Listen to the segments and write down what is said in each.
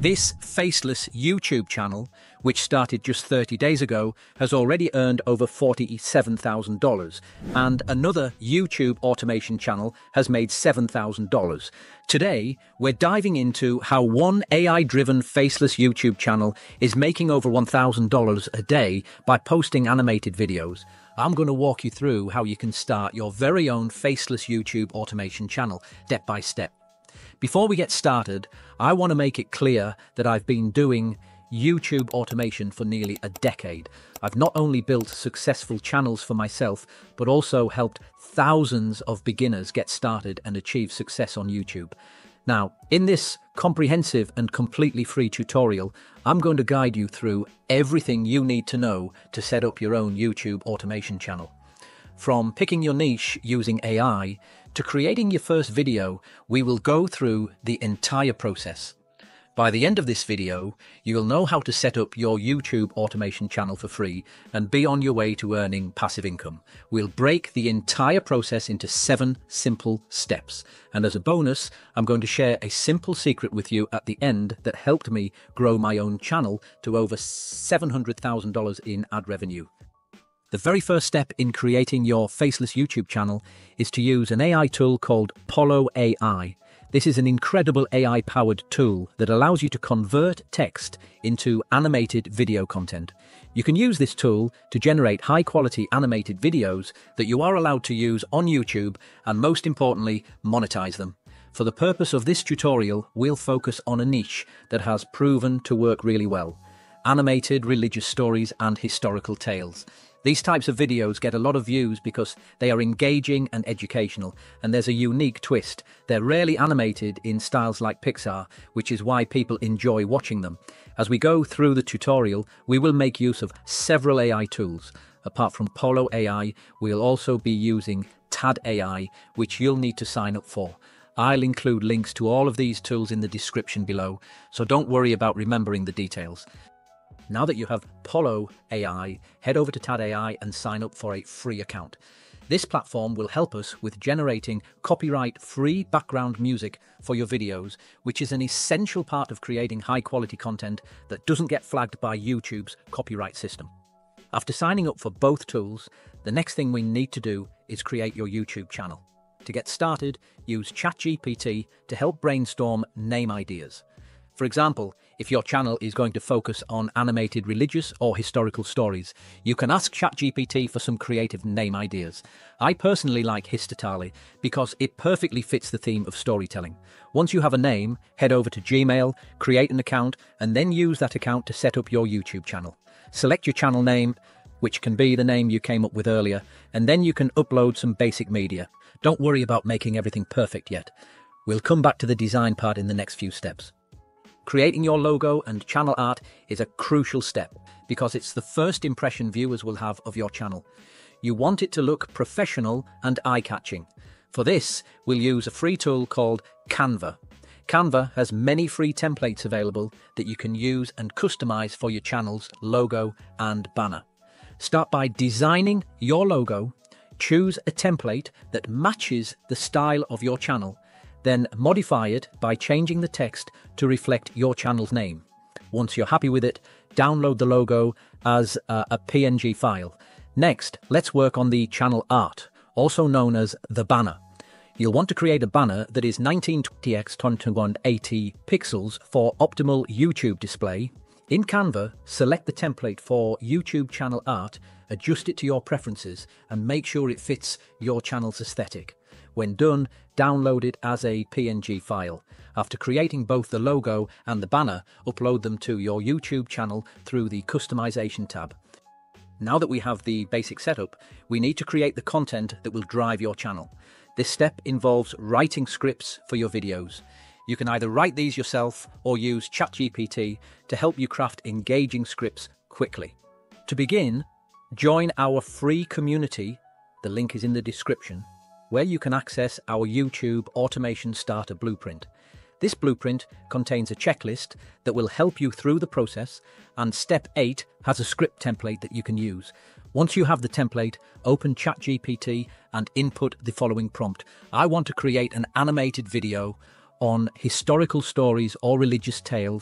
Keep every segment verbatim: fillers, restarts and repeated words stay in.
This Faceless YouTube channel, which started just thirty days ago, has already earned over forty-seven thousand dollars, and another YouTube automation channel has made seven thousand dollars. Today, we're diving into how one A I-driven Faceless YouTube channel is making over one thousand dollars a day by posting animated videos. I'm going to walk you through how you can start your very own Faceless YouTube automation channel, step by step. Before we get started, I want to make it clear that I've been doing YouTube automation for nearly a decade. I've not only built successful channels for myself, but also helped thousands of beginners get started and achieve success on YouTube. Now, in this comprehensive and completely free tutorial, I'm going to guide you through everything you need to know to set up your own YouTube automation channel. From picking your niche using A I to creating your first video, we will go through the entire process. By the end of this video, you'll know how to set up your YouTube automation channel for free and be on your way to earning passive income. We'll break the entire process into seven simple steps. And as a bonus, I'm going to share a simple secret with you at the end that helped me grow my own channel to over seven hundred thousand dollars in ad revenue. The very first step in creating your Faceless YouTube channel is to use an A I tool called Pollo A I. This is an incredible A I-powered tool that allows you to convert text into animated video content. You can use this tool to generate high-quality animated videos that you are allowed to use on YouTube and, most importantly, monetize them. For the purpose of this tutorial, we'll focus on a niche that has proven to work really well: animated religious stories and historical tales. These types of videos get a lot of views because they are engaging and educational, and there's a unique twist. They're rarely animated in styles like Pixar, which is why people enjoy watching them. As we go through the tutorial, we will make use of several A I tools. Apart from Pollo A I, we'll also be using Tad A I, which you'll need to sign up for. I'll include links to all of these tools in the description below, so don't worry about remembering the details. Now that you have Pollo A I, head over to Tad A I and sign up for a free account. This platform will help us with generating copyright-free background music for your videos, which is an essential part of creating high-quality content that doesn't get flagged by YouTube's copyright system. After signing up for both tools, the next thing we need to do is create your YouTube channel. To get started, use ChatGPT to help brainstorm name ideas. For example, if your channel is going to focus on animated religious or historical stories, you can ask ChatGPT for some creative name ideas. I personally like Histatali because it perfectly fits the theme of storytelling. Once you have a name, head over to Gmail, create an account, and then use that account to set up your YouTube channel. Select your channel name, which can be the name you came up with earlier, and then you can upload some basic media. Don't worry about making everything perfect yet. We'll come back to the design part in the next few steps. Creating your logo and channel art is a crucial step because it's the first impression viewers will have of your channel. You want it to look professional and eye-catching. For this, we'll use a free tool called Canva. Canva has many free templates available that you can use and customize for your channel's logo and banner. Start by designing your logo. Choose a template that matches the style of your channel. Then modify it by changing the text to reflect your channel's name. Once you're happy with it, download the logo as a, a P N G file. Next, let's work on the channel art, also known as the banner. You'll want to create a banner that is nineteen twenty by twenty-one eighty pixels for optimal YouTube display. In Canva, select the template for YouTube channel art, adjust it to your preferences, and make sure it fits your channel's aesthetic. When done, download it as a P N G file. After creating both the logo and the banner, upload them to your YouTube channel through the Customization tab. Now that we have the basic setup, we need to create the content that will drive your channel. This step involves writing scripts for your videos. You can either write these yourself or use ChatGPT to help you craft engaging scripts quickly. To begin, join our free community, the link is in the description, where you can access our YouTube Automation Starter Blueprint. This blueprint contains a checklist that will help you through the process, and step eight has a script template that you can use. Once you have the template, open ChatGPT and input the following prompt. I want to create an animated video on historical stories or religious tales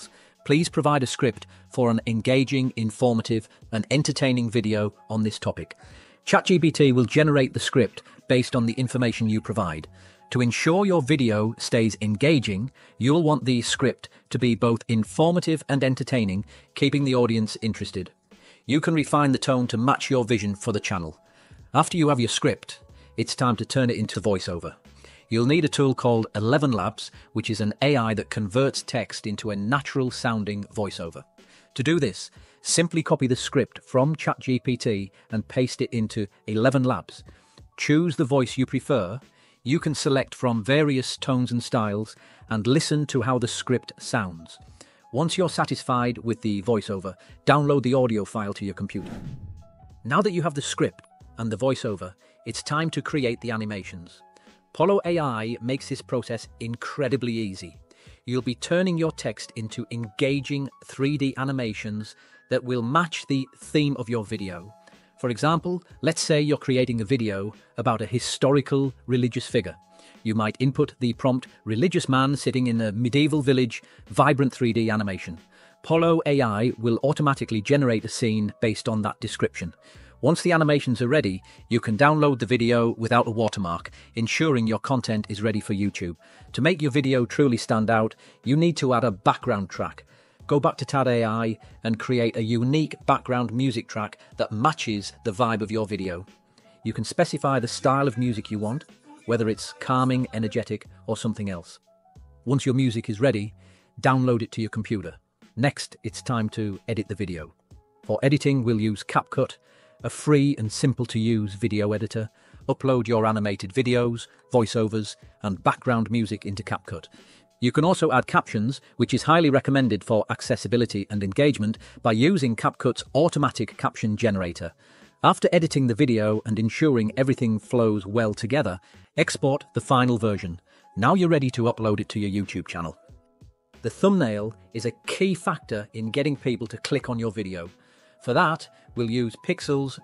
Please provide a script for an engaging, informative, and entertaining video on this topic. ChatGPT will generate the script based on the information you provide. To ensure your video stays engaging, you'll want the script to be both informative and entertaining, keeping the audience interested. You can refine the tone to match your vision for the channel. After you have your script, it's time to turn it into voiceover. You'll need a tool called eleven labs, which is an A I that converts text into a natural-sounding voiceover. To do this, simply copy the script from ChatGPT and paste it into eleven labs. Choose the voice you prefer. You can select from various tones and styles and listen to how the script sounds. Once you're satisfied with the voiceover, download the audio file to your computer. Now that you have the script and the voiceover, it's time to create the animations. Pollo A I makes this process incredibly easy. You'll be turning your text into engaging three D animations that will match the theme of your video. For example, let's say you're creating a video about a historical religious figure. You might input the prompt, religious man sitting in a medieval village, vibrant three D animation. Pollo A I will automatically generate a scene based on that description. Once the animations are ready, you can download the video without a watermark, ensuring your content is ready for YouTube. To make your video truly stand out, you need to add a background track. Go back to That A I and create a unique background music track that matches the vibe of your video. You can specify the style of music you want, whether it's calming, energetic, or something else. Once your music is ready, download it to your computer. Next, it's time to edit the video. For editing, we'll use CapCut, a free and simple-to-use video editor. Upload your animated videos, voiceovers, and background music into CapCut. You can also add captions, which is highly recommended for accessibility and engagement, by using CapCut's automatic caption generator. After editing the video and ensuring everything flows well together, export the final version. Now you're ready to upload it to your YouTube channel. The thumbnail is a key factor in getting people to click on your video. For that, we'll use Pixels,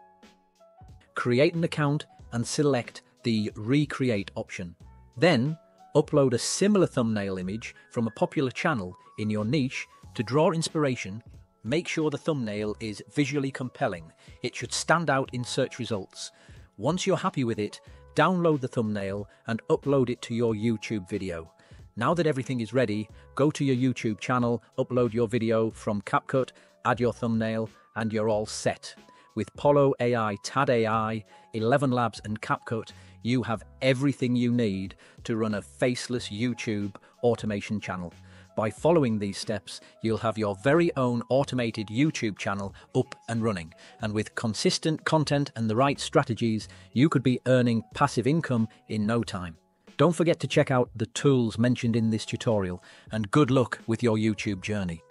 create an account, and select the Recreate option. Then, upload a similar thumbnail image from a popular channel in your niche to draw inspiration. Make sure the thumbnail is visually compelling. It should stand out in search results. Once you're happy with it, download the thumbnail and upload it to your YouTube video. Now that everything is ready, go to your YouTube channel, upload your video from CapCut, add your thumbnail, and you're all set. With Pollo A I, That A I, eleven labs and CapCut, you have everything you need to run a faceless YouTube automation channel. By following these steps, you'll have your very own automated YouTube channel up and running. And with consistent content and the right strategies, you could be earning passive income in no time. Don't forget to check out the tools mentioned in this tutorial, and good luck with your YouTube journey.